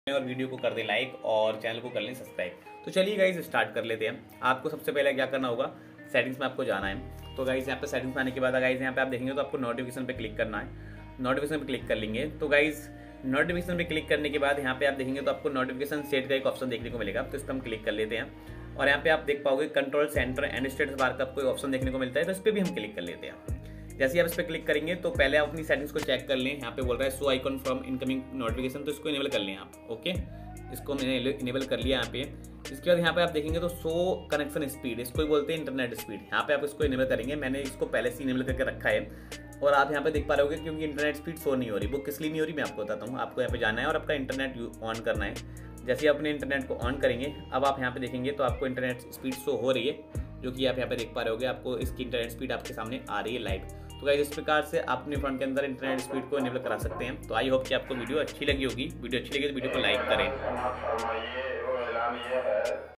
और वीडियो को कर दें लाइक और चैनल को कर लें सब्सक्राइब। तो चलिए गाइस स्टार्ट कर लेते हैं। आपको सबसे पहले क्या करना होगा, सेटिंग्स में आपको जाना है। तो गाइस यहाँ पे सेटिंग्स में आने के बाद गाइस यहाँ पे आप देखेंगे तो आपको नोटिफिकेशन पे क्लिक करना है। नोटिफिकेशन पे क्लिक कर लेंगे तो गाइस नोटिफिकेशन पे क्लिक करने के बाद यहाँ पे आप देखेंगे तो आपको नोटिफिकेशन सेट का एक ऑप्शन देखने को मिलेगा। तो इस पर हम क्लिक कर लेते हैं और यहाँ पे आप देख पाओगे control centre and status bar का आपको ऑप्शन देखने को मिलता है। तो इस पर भी हम क्लिक कर लेते हैं। जैसे आप इस पर क्लिक करेंगे तो पहले आप अपनी सेटिंग्स को चेक कर लें। यहाँ पे बोल रहा है show icon from incoming notification, तो इसको इनेबल कर लें आप। ओके, इसको मैंने इनेबल कर लिया यहाँ पे। इसके बाद यहाँ पे आप देखेंगे तो शो कनेक्शन स्पीड, इसको ही बोलते हैं इंटरनेट स्पीड। यहाँ पे आप इसको इनेबल करेंगे। मैंने इसको पहले से इनेबल करके रखा है और आप यहाँ पे देख पा रहे होगे क्योंकि इंटरनेट स्पीड शो नहीं हो रही। वो किस लिए नहीं हो रही मैं आपको बताता हूँ। आपको यहाँ पे जाना है और आपका इंटरनेट ऑन करना है। जैसे आप अपने इंटरनेट को ऑन करेंगे अब आप यहाँ पे देखेंगे तो आपको इंटरनेट स्पीड शो हो रही है, जो कि आप यहाँ पे देख पा रहे होगे। आपको इसकी इंटरनेट स्पीड आपके सामने आ रही है लाइव। तो गाइस इस प्रकार से आप अपने फोन के अंदर इंटरनेट स्पीड को इनेबल करा सकते हैं। तो आई होप कि आपको वीडियो अच्छी लगी होगी। वीडियो अच्छी लगी तो वीडियो को लाइक करें।